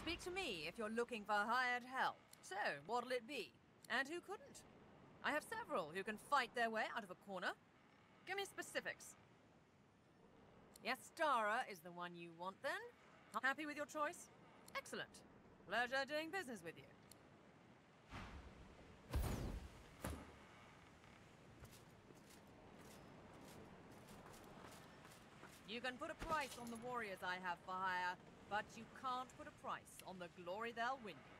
Speak to me if you're looking for hired help. So, what'll it be? And who couldn't? I have several who can fight their way out of a corner. Give me specifics. Yes, Stara is the one you want then? Happy with your choice? Excellent. Pleasure doing business with you. You can put a price on the warriors I have for hire, but you can't put a price on the glory they'll win you.